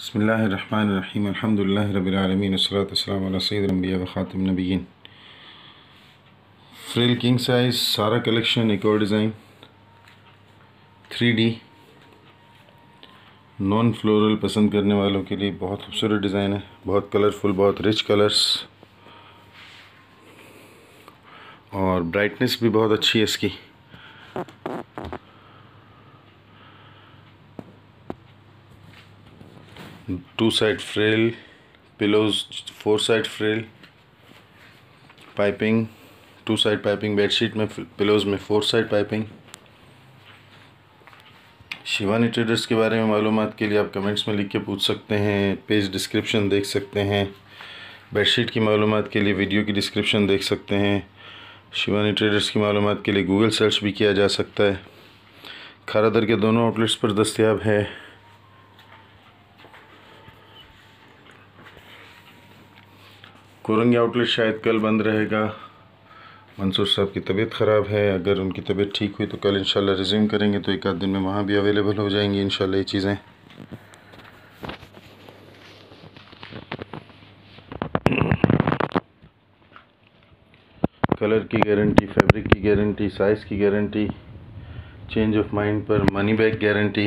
बिस्मिल्लाहिर्रहमानिर्रहीम अल्हम्दुलिल्लाहि रब्बिल आलमीन वस्सलातु वस्सलामु अला सय्यिदिल अंबिया व खातिमिन नबिय्यीन। फ्रिल किंग साइज़ सारा कलेक्शन, एक और डिज़ाइन 3D नॉन फ्लोरल पसंद करने वालों के लिए बहुत खूबसूरत डिज़ाइन है, बहुत कलरफुल, बहुत रिच कलर्स और ब्राइटनेस भी बहुत अच्छी है इसकी। Two side frill, pillows, 4 side frill, piping, 2 side piping, bedsheet में पिलोज में 4 साइड पाइपिंग। शिवानी ट्रेडर्स के बारे में मालूमात के लिए आप कमेंट्स में लिख के पूछ सकते हैं, पेज डिस्क्रिप्शन देख सकते हैं। बेडशीट की मालूमात के लिए वीडियो की डिस्क्रिप्शन देख सकते हैं। शिवानी ट्रेडर्स की मालूमात के लिए गूगल सर्च भी किया जा सकता है। खारादर के दोनों आउटलेट्स पर दस्तयाब है। कोरंगी आउटलेट शायद कल बंद रहेगा। मंसूर साहब की तबीयत ख़राब है, अगर उनकी तबीयत ठीक हुई तो कल इंशाल्लाह रिज्यूम करेंगे, तो एक आध दिन में वहाँ भी अवेलेबल हो जाएंगी इंशाल्लाह ये चीज़ें। कलर की गारंटी, फैब्रिक की गारंटी, साइज़ की गारंटी, चेंज ऑफ माइंड पर मनी बैक गारंटी।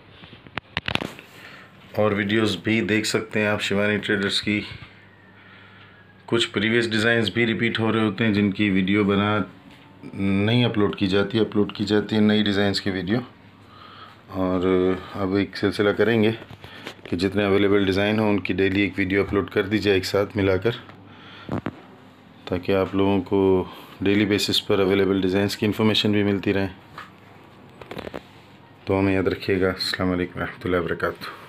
और वीडियोस भी देख सकते हैं आप शिवानी ट्रेडर्स की। कुछ प्रीवियस डिज़ाइंस भी रिपीट हो रहे होते हैं जिनकी वीडियो नहीं अपलोड की जाती है नई डिज़ाइंस की वीडियो। और अब एक सिलसिला करेंगे कि जितने अवेलेबल डिज़ाइन हो उनकी डेली एक वीडियो अपलोड कर दी जाए एक साथ मिलाकर, ताकि आप लोगों को डेली बेसिस पर अवेलेबल डिज़ाइंस की इन्फॉर्मेशन भी मिलती रहे। तो हमें याद रखिएगा। अस्सलाम वालेकुम रहमतुल्लाहि व बरकातुहू।